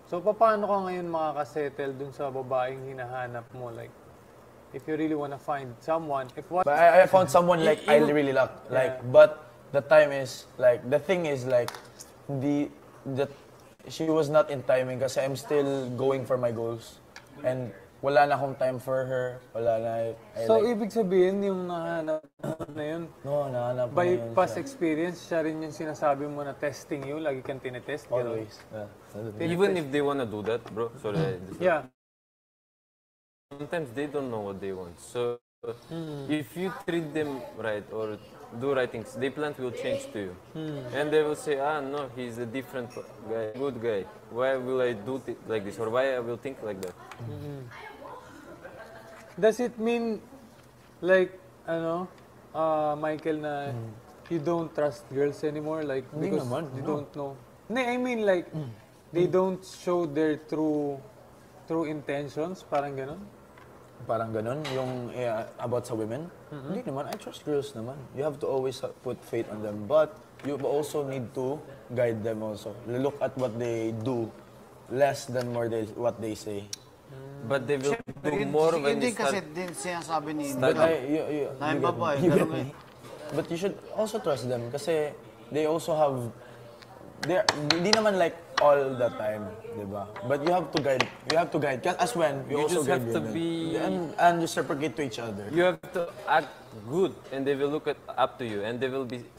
So, paano ka ngayon makakasettle dun sa babaeng hinahanap mo? Like, if you really wanna find someone, But I found someone like I really like, but the time is like, the thing is like, she was not in timing kasi I'm still going for my goals. And wala na akong time for her, wala na. So, ibig sabihin, yung nahanap na yun, No, nahanap by na yun past siya. experience, siya rin yung sinasabi mo na testing you, lagi kang tinetest. Ganun. Always. Even if they wanna do that, bro, sorry. Yeah. Sometimes they don't know what they want. So if you treat them right or do right things, their plant will change to you. And they will say, no, he's a different guy, good guy. Why will I do like this? Or why I will think like that? Does it mean, like, Michael, na you don't trust girls anymore? Like, Hindi because naman, you no. don't know? No, I mean, like, they don't show their true intentions, parang ganon? Parang ganun, yung about sa women. Hindi naman, I trust girls naman. You have to always put faith on them. But you also need to guide them also. Look at what they do, less than more what they say. But they will do more when you Hindi kasi start. din sinasabi ni But Naim babae, ganun eh. But you should also trust them kasi they also have, hindi naman like all the time, di ba? But you have to guide. As when you also just have guide to them. be- And reciprocate to each other. You have to act good, and they will look up to you, and they will be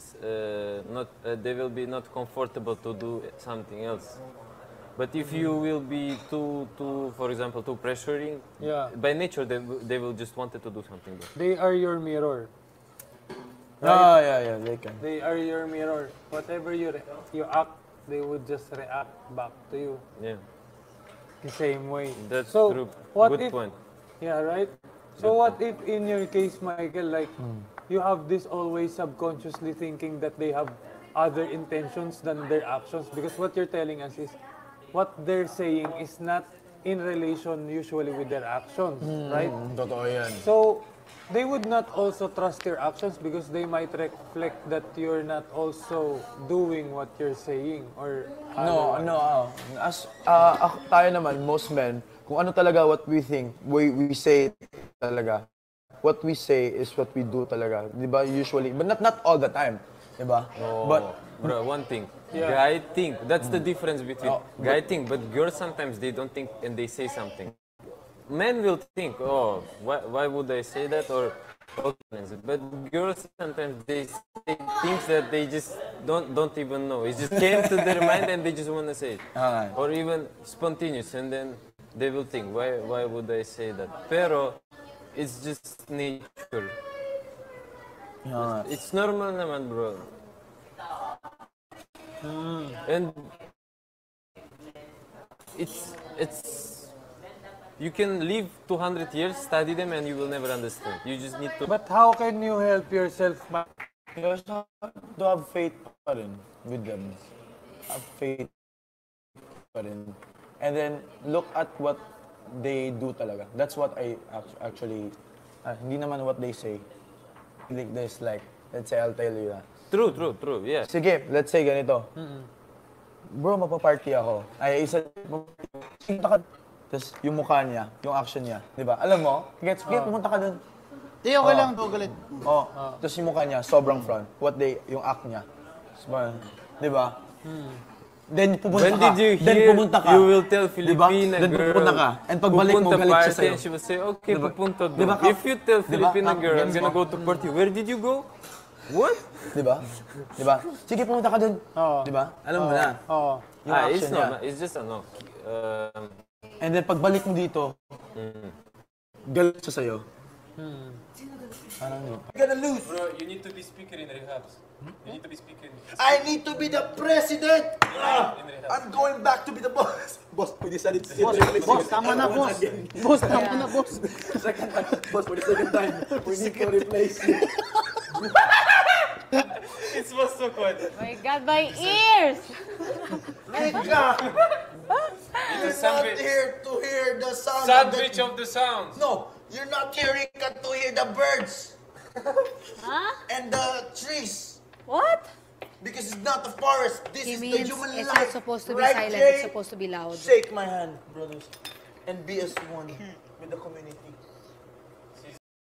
not comfortable to do something else. But if you will be too, for example, too pressuring, by nature they will just wanted to do something. They are your mirror. Yeah, they can. They are your mirror. Whatever you act, they would just react back to you Yeah, the same way. that's So, true. what Good if- point. Yeah, right? So what if in your case, Michael, like, you have this always subconsciously thinking that they have other intentions than their actions? Because what you're telling us is, what they're saying is not in relation usually with their actions, right? Totoo yan. So, they would not also trust your actions because they might reflect that you're not also doing what you're saying or No. As tayo naman, most men, kung ano talaga what we think, we say talaga. What we say is what we do talaga. Di ba? Usually, but not all the time. Di ba? But Bro, one thing. Guy think. That's the difference between guy think, but girls sometimes they don't think and they say something. Men will think, why would I say that or but girls sometimes they say things that they just don't even know. It just came to their mind and they just want to say it. Or even spontaneous and then they will think, why would I say that? Pero it's just nature. It's normal naman, bro. And it's you can live 200 years, study them, and you will never understand. You just need to. But how can you help yourself? you also have to have faith pa rin with them. Have faith pa rin. And then, look at what they do talaga. That's what I actually, hindi naman what they say. Like this, like, let's say I'll tell you that. True, yeah. Sige, let's say ganito. Bro, mapaparty ako. Ay, tapos yung mukha niya, yung action niya, di ba? Alam mo, gets, pumunta ka dun. Di, okay lang. Galit. Tapos yung mukha niya, sobrang front. Yung act niya. Di ba? Then pupunta When ka. did you Then hear pumunta ka. you will tell Diba? Filipina Then girl? pupunta ka. And pagbalik mo, pupunta galit siya party, sa'yo. and she will say, okay, Diba? pupunta doon. Diba? If you tell Diba? Filipina girl, I'm Gets gonna mo? go to party, where did you go? What? Di ba? Di ba? Sige, pumunta ka dun. Di ba? Alam mo na. Yung It's action niya. not. It's just ano. And then pagbalik mo dito, galit siya sa'yo. Parang yun. Gonna lose. Bro, you need to be speaker in rehabs. You need to be speaker. I need to be the president. I'm going back to be the boss. Boss, pwede salit sa Boss, tama na, boss. Boss, tama na, boss. Second time. Boss, for the second time. We need to replace you. It was so quiet. My God, my ears! You're not here to hear the sound Sandwich of the sounds. No, you're not hearing to hear the birds Huh? and the trees. What? because it's not the forest. This He is the means human it's life. not supposed to be Right, silent, Jay? it's supposed to be loud. Shake my hand, brothers, and be as one with the community.